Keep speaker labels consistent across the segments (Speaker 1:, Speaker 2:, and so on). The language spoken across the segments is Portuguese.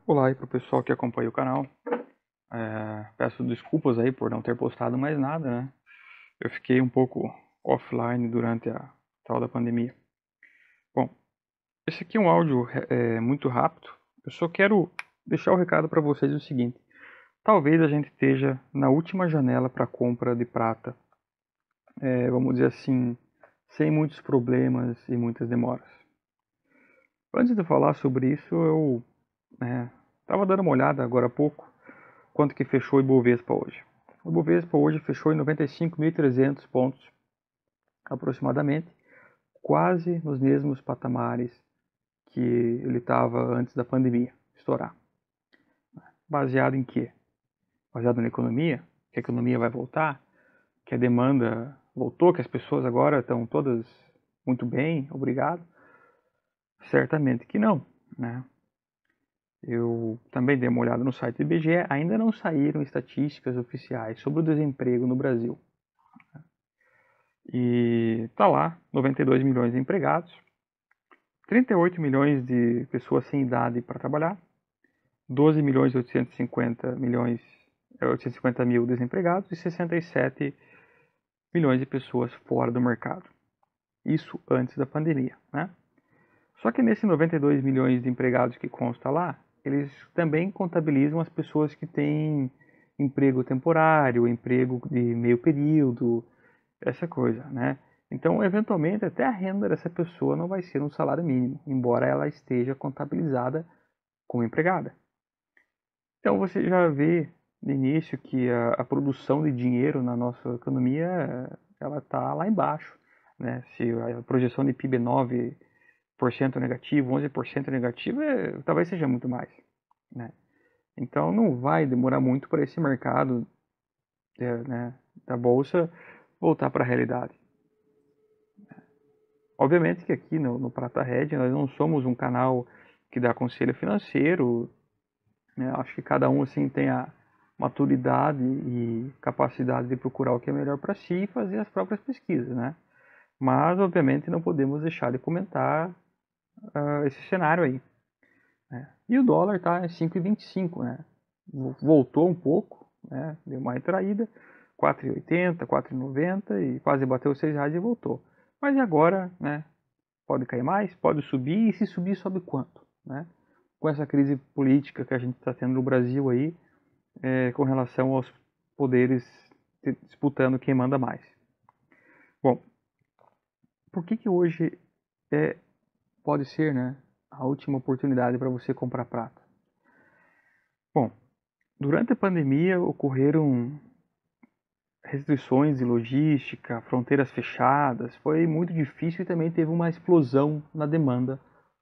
Speaker 1: Olá aí pro pessoal que acompanha o canal. Peço desculpas aí por não ter postado mais nada, né? Eu fiquei um pouco offline durante a tal da pandemia. Bom, esse aqui é um áudio muito rápido. Eu só quero deixar o recado para vocês o seguinte. Talvez a gente esteja na última janela para compra de prata. Vamos dizer assim, sem muitos problemas e muitas demoras. Antes de falar sobre isso, eu estava dando uma olhada agora há pouco quanto que fechou o Ibovespa hoje. O Ibovespa hoje fechou em 95.300 pontos, aproximadamente, quase nos mesmos patamares que ele estava antes da pandemia estourar. Baseado em quê? Baseado na economia, que a economia vai voltar, que a demanda voltou, que as pessoas agora estão todas muito bem, obrigado? Certamente que não, né? Eu também dei uma olhada no site do IBGE, ainda não saíram estatísticas oficiais sobre o desemprego no Brasil. E tá lá, 92 milhões de empregados, 38 milhões de pessoas sem idade para trabalhar, 12 milhões e 850 mil desempregados e 67 milhões de pessoas fora do mercado. Isso antes da pandemia, né? Só que nesses 92 milhões de empregados que consta lá, eles também contabilizam as pessoas que têm emprego temporário, emprego de meio período, essa coisa, né? Então, eventualmente, até a renda dessa pessoa não vai ser um salário mínimo, embora ela esteja contabilizada como empregada. Então, você já vê no início que a produção de dinheiro na nossa economia ela está lá embaixo, né? Se a projeção de PIB é 9% negativo, 11% negativo, talvez seja muito mais, né? Então, não vai demorar muito para esse mercado né, da bolsa voltar para a realidade. Obviamente que aqui no Prata Red nós não somos um canal que dá conselho financeiro, né? Acho que cada um assim tem a maturidade e capacidade de procurar o que é melhor para si e fazer as próprias pesquisas, né? Mas obviamente não podemos deixar de comentar esse cenário aí, né? E o dólar está em 5,25, né? Voltou um pouco, né? Deu uma retraída, 4,80, 4,90 e quase bateu os R$ 6 e voltou. Mas e agora, né? Pode cair mais, pode subir, e se subir, sobe quanto, né? Com essa crise política que a gente está tendo no Brasil aí, com relação aos poderes disputando quem manda mais. Bom, por que hoje pode ser, né, a última oportunidade para você comprar prata? Bom, durante a pandemia ocorreram restrições de logística, fronteiras fechadas, foi muito difícil e também teve uma explosão na demanda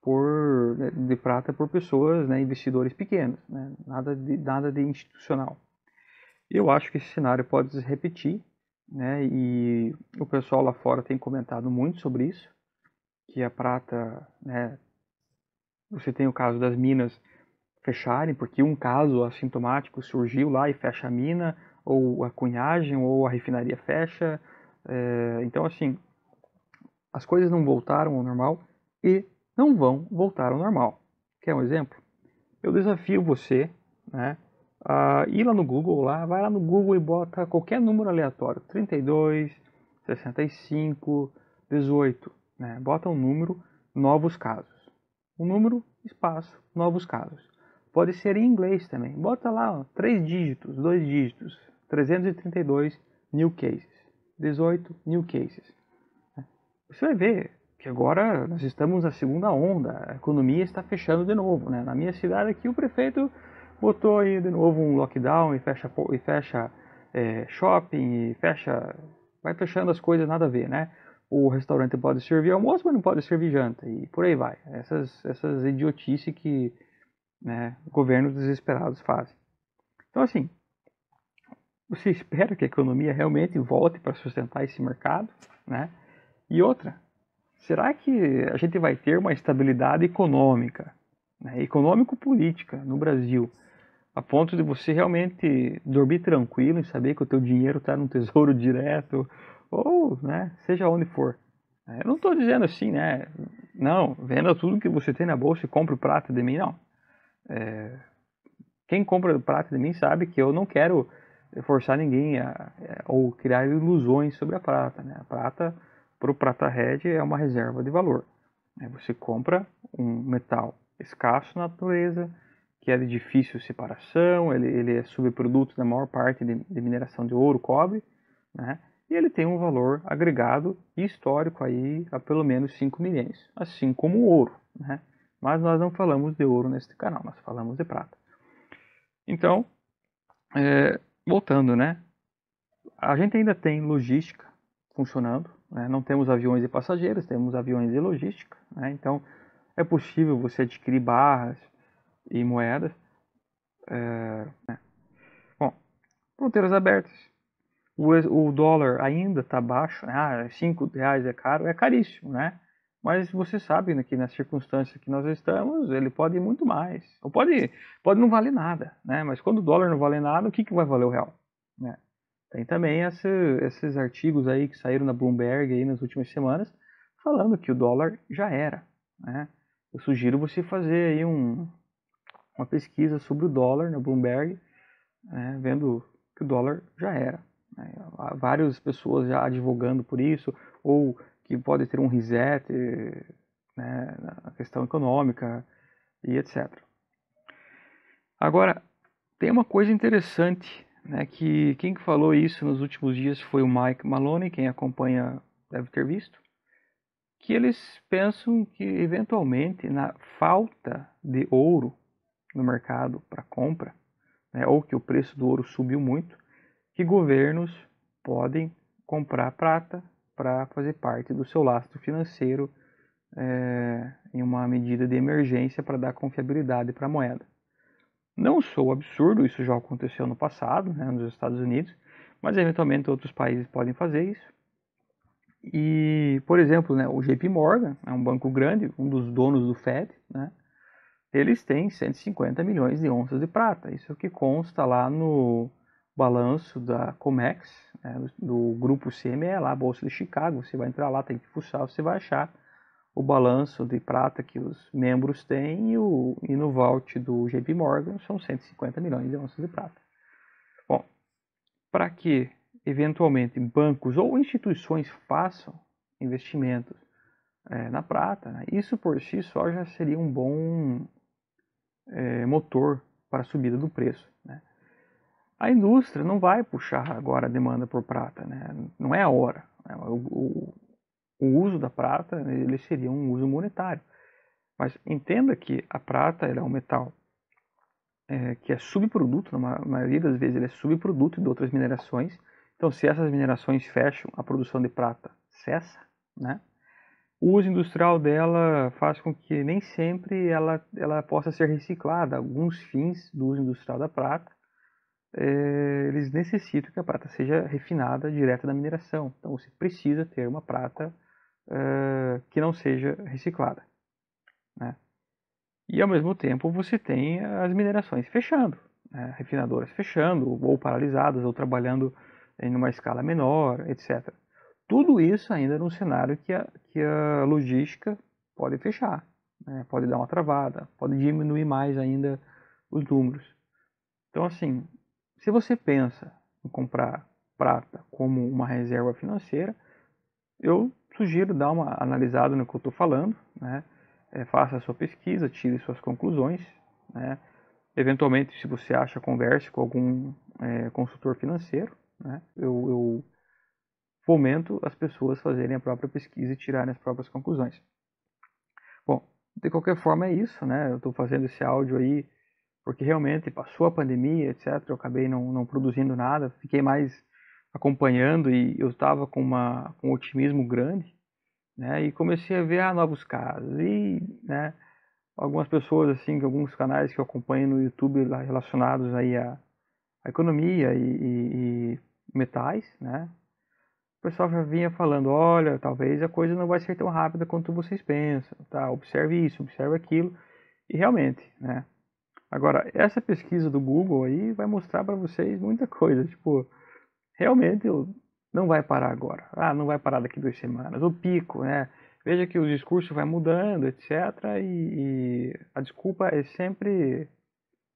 Speaker 1: de prata por pessoas, né, investidores pequenos, né, nada de institucional. Eu acho que esse cenário pode se repetir, né, e o pessoal lá fora tem comentado muito sobre isso, que a prata, né, você tem o caso das minas fecharem, porque um caso assintomático surgiu lá e fecha a mina, ou a cunhagem, ou a refinaria fecha. Então, assim, as coisas não voltaram ao normal e não vão voltar ao normal. Quer um exemplo? Eu desafio você, né, a ir lá no Google, vai lá no Google e bota qualquer número aleatório, 32, 65, 18, né, bota um número, novos casos. Um número, espaço, novos casos. Pode ser em inglês também. Bota lá, 3 dígitos, 2 dígitos, 332 new cases, 18 new cases. Você vai ver que agora nós estamos na segunda onda, a economia está fechando de novo, né? Na minha cidade aqui o prefeito botou aí de novo um lockdown e fecha shopping e vai fechando as coisas nada a ver, né? O restaurante pode servir almoço, mas não pode servir janta e por aí vai. Essas idiotices que, né, governos desesperados fazem. Então assim, você espera que a economia realmente volte para sustentar esse mercado, né? E outra, será que a gente vai ter uma estabilidade econômica, né, econômico-política no Brasil, a ponto de você realmente dormir tranquilo e saber que o teu dinheiro está no tesouro direto, ou, né, seja onde for? Eu não estou dizendo assim, né, não, venda tudo que você tem na bolsa e compre o prato de mim, não. Quem compra prata de mim sabe que eu não quero forçar ninguém ou criar ilusões sobre a prata, né? A prata, para o Prata Red, é uma reserva de valor. Você compra um metal escasso na natureza, que é de difícil separação, ele é subproduto da maior parte de mineração de ouro, cobre, né? E ele tem um valor agregado e histórico aí a pelo menos 5 milhões, assim como o ouro, né? Mas nós não falamos de ouro neste canal, nós falamos de prata. Então, voltando, né? A gente ainda tem logística funcionando, né? Não temos aviões de passageiros, temos aviões de logística, né? Então, é possível você adquirir barras e moedas. Bom, fronteiras abertas. O dólar ainda está baixo, né? R$ 5 é caro, é caríssimo, né? Mas você sabe, né, que na circunstância que nós estamos, ele pode ir muito mais. Ou pode não valer nada, né? Mas quando o dólar não vale nada, o que vai valer o real? Né? Tem também esses artigos aí que saíram na Bloomberg aí nas últimas semanas, falando que o dólar já era, né? Eu sugiro você fazer aí uma pesquisa sobre o dólar na Bloomberg, né, vendo que o dólar já era. Né? Há várias pessoas já advogando por isso, ou que pode ter um reset, né, na questão econômica e etc. Agora, tem uma coisa interessante, né, que quem falou isso nos últimos dias foi o Mike Maloney, quem acompanha deve ter visto, que eles pensam que eventualmente na falta de ouro no mercado para compra, né, ou que o preço do ouro subiu muito, que governos podem comprar prata para fazer parte do seu lastro financeiro em uma medida de emergência para dar confiabilidade para a moeda. Não sou absurdo, isso já aconteceu no passado, né, nos Estados Unidos, mas eventualmente outros países podem fazer isso. E, por exemplo, né, o JP Morgan é um banco grande, um dos donos do Fed, né, eles têm 150 milhões de onças de prata. Isso é o que consta lá no balanço da COMEX, né, do grupo CME, lá, a Bolsa de Chicago. Você vai entrar lá, tem que fuçar, você vai achar o balanço de prata que os membros têm e no vault do JP Morgan são 150 milhões de onças de prata. Bom, para que eventualmente bancos ou instituições façam investimentos na prata, né, isso por si só já seria um bom motor para a subida do preço. Né? A indústria não vai puxar agora a demanda por prata, né? Não é a hora. Né? O uso da prata ele seria um uso monetário. Mas entenda que a prata é um metal que é subproduto, na maioria das vezes ele é subproduto de outras minerações. Então, se essas minerações fecham, a produção de prata cessa, né? O uso industrial dela faz com que nem sempre ela possa ser reciclada. Alguns fins do uso industrial da prata, eles necessitam que a prata seja refinada direto da mineração. Então você precisa ter uma prata que não seja reciclada. Né? E ao mesmo tempo você tem as minerações fechando, né? Refinadoras fechando, ou paralisadas, ou trabalhando em uma escala menor, etc. Tudo isso ainda num cenário que a logística pode fechar, né? Pode dar uma travada, pode diminuir mais ainda os números. Então, assim, se você pensa em comprar prata como uma reserva financeira, eu sugiro dar uma analisada no que eu estou falando, né? Faça a sua pesquisa, tire suas conclusões, né? Eventualmente, se você acha, converse com algum consultor financeiro, né? Eu fomento as pessoas fazerem a própria pesquisa e tirarem as próprias conclusões. Bom, de qualquer forma é isso, né? Eu estou fazendo esse áudio aí porque realmente passou a pandemia, etc. Eu acabei não produzindo nada, fiquei mais acompanhando e eu estava com um otimismo grande, né? E comecei a ver novos casos e, né? Algumas pessoas assim, alguns canais que eu acompanho no YouTube lá, relacionados aí à economia e metais, né? O pessoal já vinha falando, olha, talvez a coisa não vai ser tão rápida quanto vocês pensam, tá? Observe isso, observe aquilo. E realmente, né? Agora, essa pesquisa do Google aí vai mostrar para vocês muita coisa. Tipo, realmente não vai parar agora. Não vai parar daqui 2 semanas. O pico, né? Veja que o discurso vai mudando, etc. E a desculpa é sempre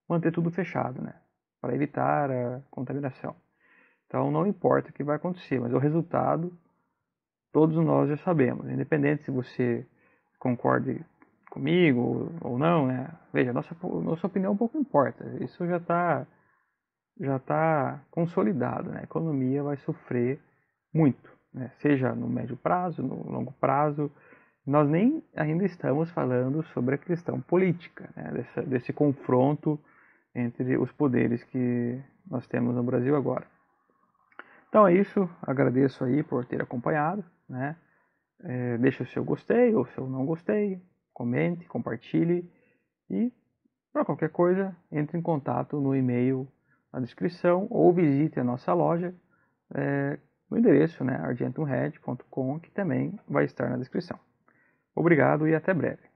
Speaker 1: manter tudo fechado, né? Para evitar a contaminação. Então não importa o que vai acontecer, mas o resultado todos nós já sabemos, independente se você concorde comigo ou não, né? Veja, nossa opinião pouco importa, isso já tá consolidado, né? A economia vai sofrer muito, né? Seja no médio prazo, no longo prazo. Nós nem ainda estamos falando sobre a questão política, né? Desse confronto entre os poderes que nós temos no Brasil agora. Então é isso, agradeço aí por ter acompanhado, né? Deixe o seu gostei ou o seu não gostei, comente, compartilhe e para qualquer coisa entre em contato no e-mail na descrição ou visite a nossa loja no endereço, né, argentumred.com, que também vai estar na descrição. Obrigado e até breve.